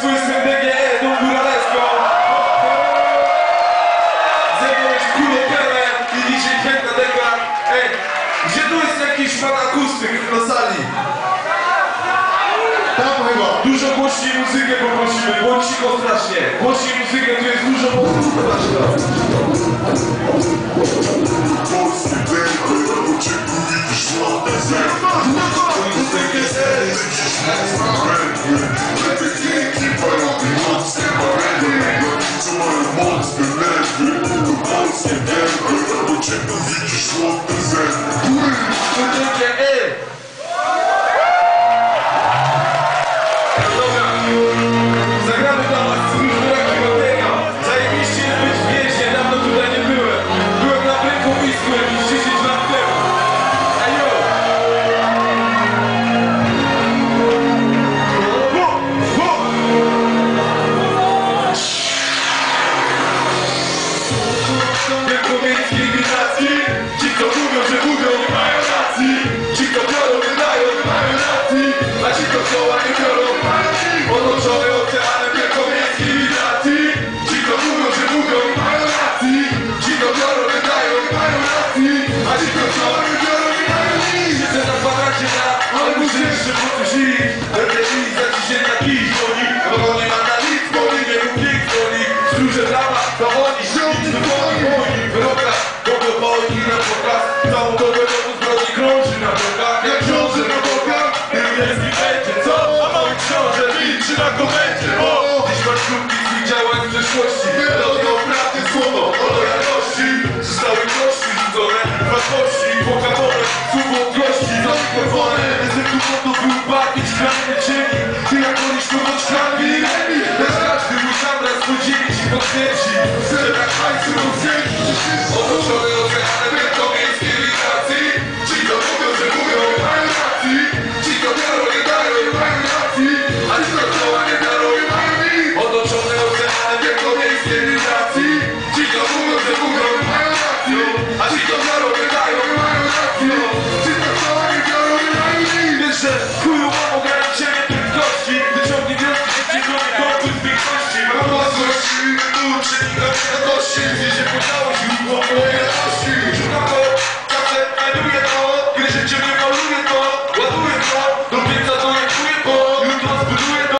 błyskiem DGE, tą góraleską. Ze mną jest kulopele i dzisiaj chętna deka. Ej, gdzie tu jest jakiś pan akustyk na sali? Tam chyba. Dużo głośniej muzykę poprosimy, było cicho strasznie. Głośniej muzykę, tu jest dużo mocno. Polski dęby, bo cię tu widzisz ładne zęby. Muzykę lecisz mocno węgły. Te dźwięki parowy mocne barwy. Co mają mocne nerwy, to polskie dęby, bo cię tu widzisz ładne zęby. Zagramy dla was różnoraki materiał. Zajebiście jest być w mieście, dawno tutaj nie byłem. Byłem na Brykowisku jakieś 10 lat temu. Ajo! Brykowieckiej gimnazji. Ci co mówią, że mówią, nie mają racji. Ci co biorą, wydają, nie mają racji. A ci co koła nie biorą, otoczony oceanem wielkomiejskiej migracji. Ci to mówią, że mówią, nie mają racji. Ci to biorą, wydają, nie mają racji. A ci to biorą, nie biorą, nie mają nic. Siedzę na kwadracie ale muszę jeszcze po coś iść. Będę iść za dzisiaj taki dzwoni, bo nie ma na nic, bo nie mów nikt dzwoni. Stróże prawa, to oni, nic wyponi, moi wyroka. Kogo boi na pokaz, całą dobę domu zbrodni krąży na drogach. Jak książę na bokach, jest i będzie, co? A mały książę milczy na komendzie, bo dziś masz sztuki z ich działań w przeszłości. Melodią prawdy słowo o lojalności. Zostały kości rzucone, wartości, pokazane, słowo gości, za mikrofony. Jestem tu po to, by ubawić krajne cieni. Ty jak wolisz to do szklanki i remi. Lecz każdy mój zamraz podzieli ci po śmierci. Chcę tak hajsu rozdzielić. Otoczony oceanem wielkomiejskiej migracji. Ci to mówią, że mówią, nie mają racji. Ci to biorą, nie dają, nie mają racji. A ci to koła nie biorą, nie mają nic. Otoczone oceanem wielkomiejskiej migracji. Ci to mówią, że mówią, nie mają racji. A ci to biorą, nie dają, nie mają racji. Ci to koła nie biorą, nie mają nic. Wiesz, że chuju mam ograniczenie prędkości. Wyciągnij wnioski, że cię goni kogoś z większości. Mam własności, tu przenikam świadomości. Gdzie się podało źródło mojej radości. Szukam